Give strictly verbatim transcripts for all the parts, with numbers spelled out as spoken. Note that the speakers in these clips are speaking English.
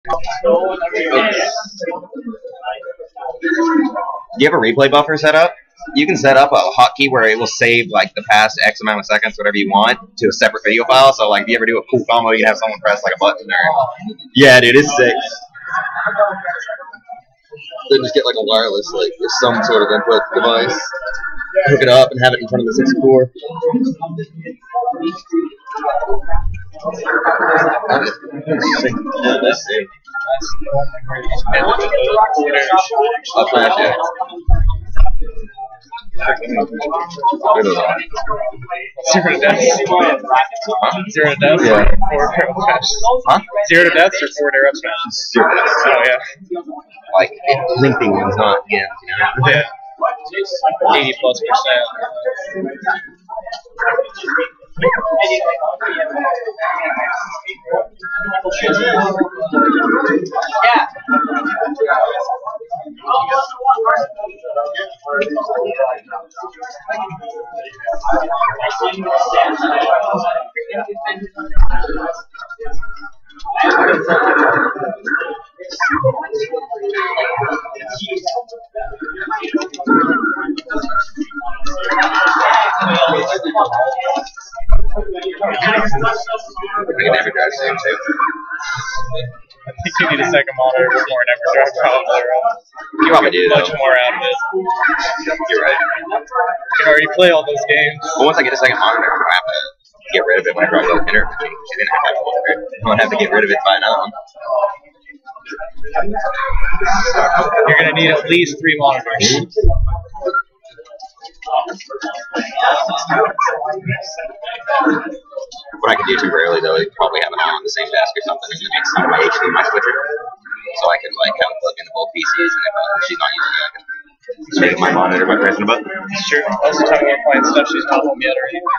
you have a replay buffer set up? You can set up a hotkey where it will save like the past X amount of seconds, whatever you want, to a separate video file. So like, if you ever do a cool combo, you can have someone press like a button or yeah, dude, it's sick. Then just get like a wireless, like or some sort of input device, hook it up, and have it in front of the sixty-four. Yeah, that's it. I'll flash it. Zero to deaths. Huh? Zero to deaths? Yeah. Four arrow smash. Huh? Zero to deaths or forward arrow smash? Zero deaths. Oh, yeah. Like, it, lengthy ones, not again, you know? Yeah. eighty plus percent. Yeah. We can never drive same too. I think you need a second monitor before an Everdrive probably. You probably do, Much though. more out of it. You're right. You can already play all those games. But once I get a second monitor, I'm gonna have to get rid of it whenever I go enter. She's gonna have to have it. I'm gonna have to get rid of it by now. You're going to need at least three monitors. What I could do temporarily though is probably have it all on the same desk or something, and then next time my H D M I switcher, so I could like have it plug into both P Cs, and if uh, she's not using it, I can change my monitor by pressing a button. It's true. Also talking about playing stuff she's not home yet, or anything.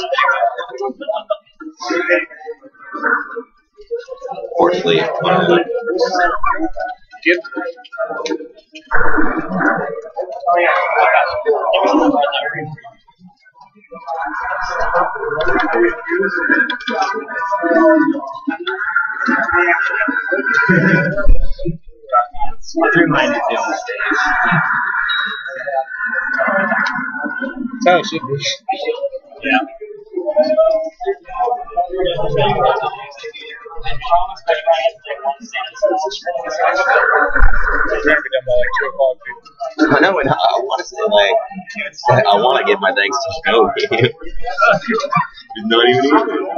Fortunately, one of the Yep. Remind me of the stage. That's how it should be. Yeah. We're going to be done by like two o'clock, dude. I know, and I, I want to say like I want to give my thanks to Snow. He's not even here.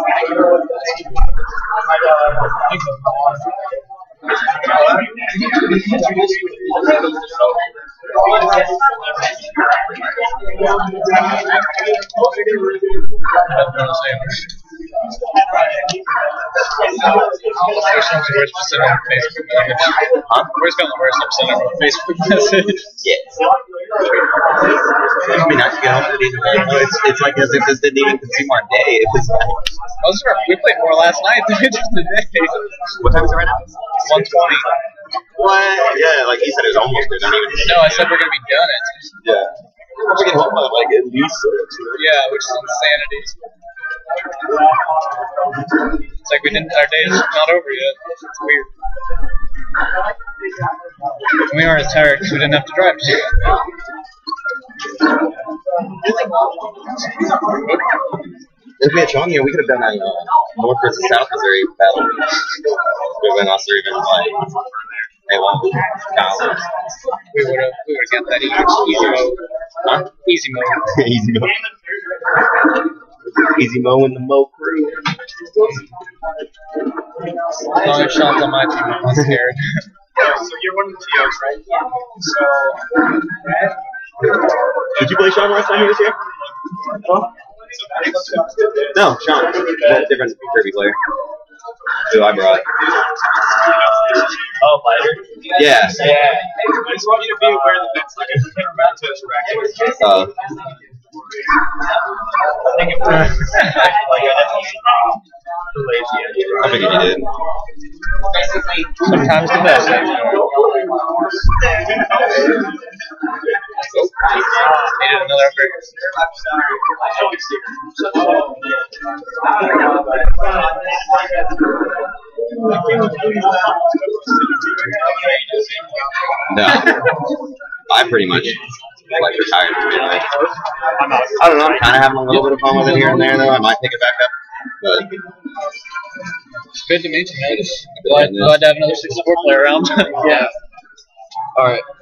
Where's sent on Facebook message? Huh? Where's got the worst episode ever on Facebook message? Yeah. It'd be nice to get home with it. It's, it's like as if this didn't even consume our day. It was like, I was right. We played more last night than we did today. what time is it right now? one twenty. What? Yeah, like he said, it was almost good. Not even. No, I said we're going to be done at Yeah. We're getting home by like at least six. yeah, which is insanity. It's like we didn't. Our day is not over yet. It's weird. We aren't as tired because we didn't have to drive to. If we had shown you, we could have done a uh, North versus South Missouri battle. It would have been us or even like, hey, well, college. We would have. We would have got that easy, easy mode. Huh? Easy mode. Easy Mo. Easy Mo in the Mo crew. As long as Sean's on my team, I'm not scared. So you're one of the T Os, right? So. Did you play Sean last time he was here? No, Sean. That different Kirby player. Who I brought. Oh, lighter? Yeah. Yeah. I just want you to be aware that that's like a different amount to racket. Uh, I think it was like I I figured you did. Basically, Sometimes the best. Needed another effort. No, I pretty much like retired from it. Like, I'm not. I don't know. I'm kind of having a little bit of fun with it here and there, though. I might pick it back up, but Good to meet you, man. Just glad, glad to have another sixty-four player around. Yeah. All right.